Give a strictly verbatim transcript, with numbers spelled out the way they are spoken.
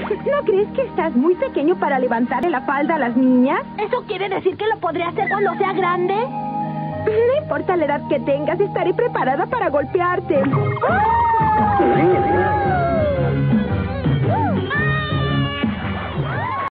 ¿No crees que estás muy pequeño para levantarle la falda a las niñas? ¿Eso quiere decir que lo podré hacer cuando sea grande? No importa la edad que tengas, estaré preparada para golpearte. ¡Ah!